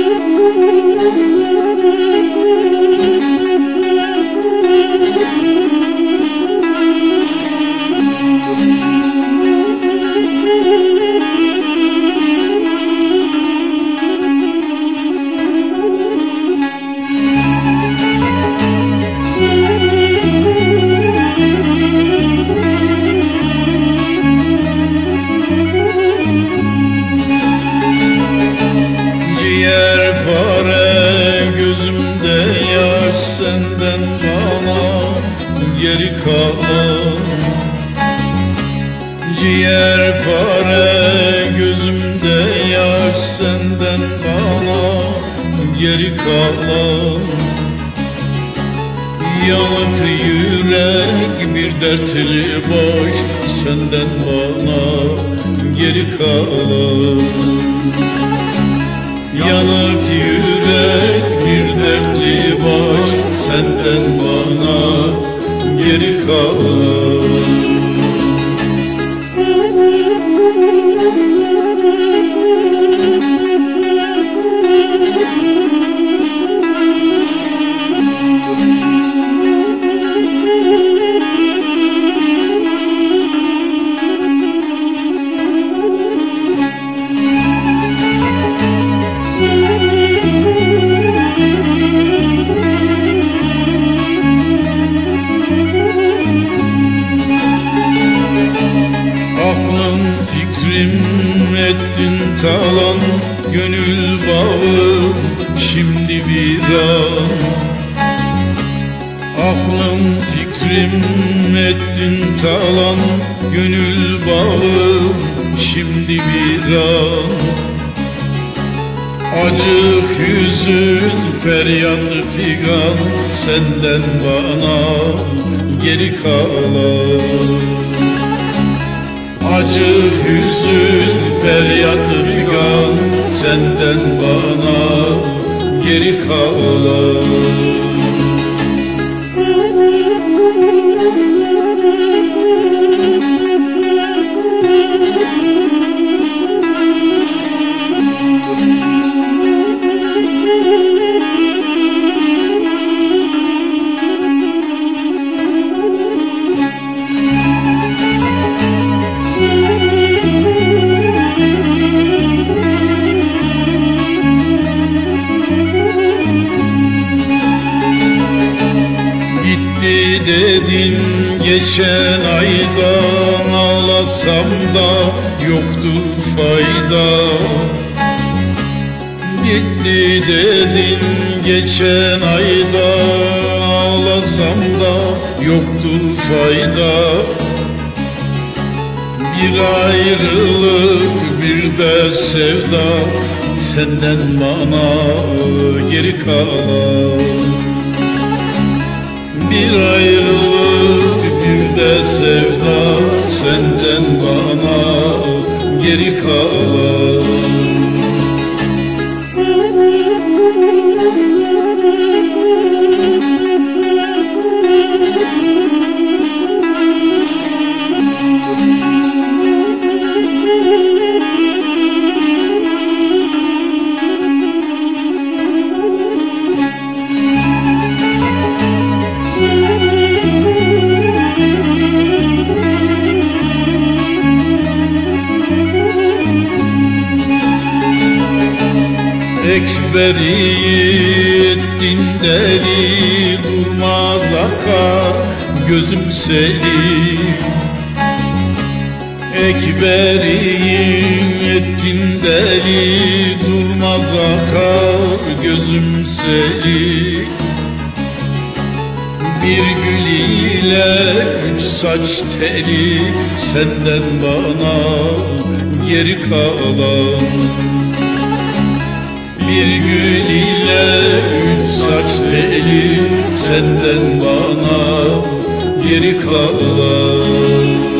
Senden bana geri kalan ciğerpare, gözümde yaş senden bana geri kalan. Yanık yürek bir dertli baş senden bana geri kalan. Yanık yürek bir dertli baş senden bana geri kalan. Ettin talan, gönül bağım şimdi viran. Aklım fikrim ettin talan, gönül bağım şimdi viran. Acı hüzün feryat figan senden bana geri kalan. Acı hüzün feryat figan senden bana geri kalan. Dedin geçen aydan, ağlasam da yoktur fayda. Bitti dedin geçen ayda, ağlasam da yoktur fayda. Bir ayrılık bir de sevda senden bana geri kalan. Bir ayrılık bir de sevda senden bana geri kalan. Ekberi ettin deli, durmaz akar gözüm seli. Ekberi ettin deli, durmaz akar gözüm seli. Bir gül ile üç saç teli senden bana geri kalan. Bir gül ile üç saç teli senden bana geri kalan.